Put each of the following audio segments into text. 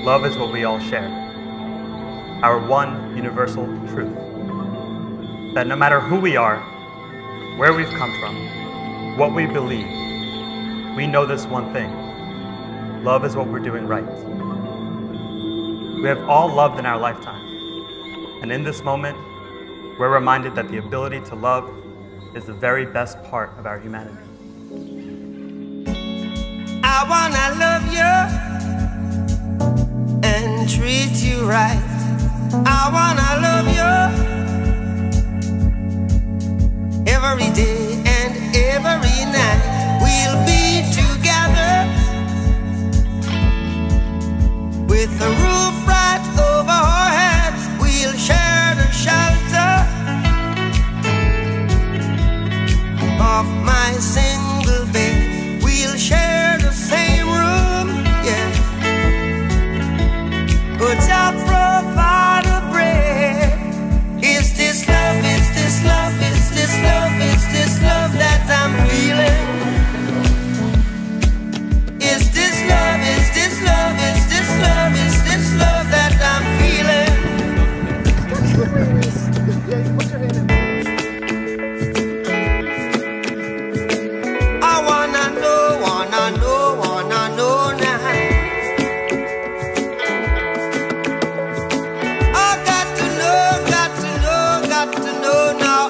Love is what we all share. Our one universal truth. That no matter who we are, where we've come from, what we believe, we know this one thing. Love is what we're doing right. We have all loved in our lifetime. And in this moment, we're reminded that the ability to love is the very best part of our humanity. I wanna love you and treat you right. I wanna love you every day and every night. We'll be together with the roof right over our heads. We'll share the shelter of my single bed. We'll share the same room, yeah. But I'll provide a bread. Is this love, is this love, is this love, is this love that I'm feeling? Is this love, is this love, is this love, is this love that I'm feeling? Put your hand in. I wanna know now. I got to know now.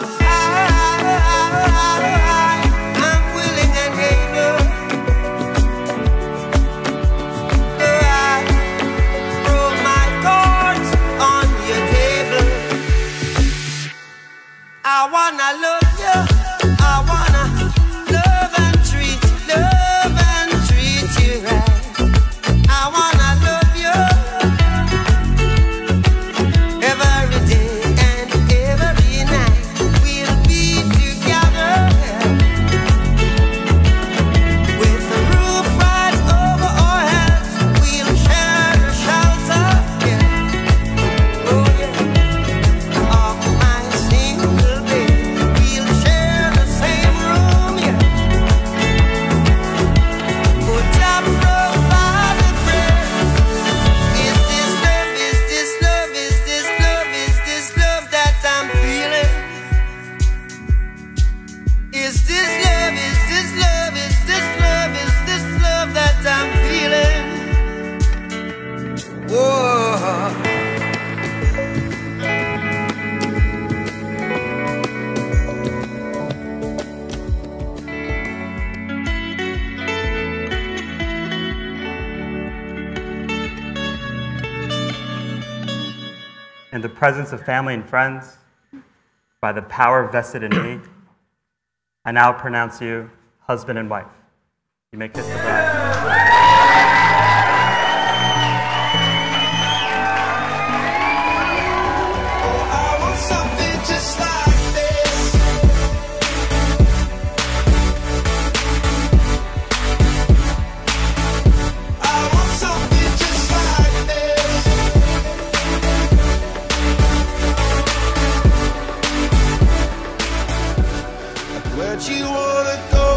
I'm willing and able. I throw my cards on your table. I wanna love you. I wanna love and treat you right. I wanna love you every day and every night. We'll be together with the roof right over our heads. We'll share the shelter, yeah. Oh yeah, of my single bed. We'll share the same room, yeah. Put up provided bread. Is this love, is this love, is this love, is this love that I'm feeling? Is this love, is this love, is this love, is this love that I'm feeling? Whoa. In the presence of family and friends, by the power vested in me, I now pronounce you husband and wife. You may kiss the bride. I want something just like this. I want something just like this. Where'd you wanna go?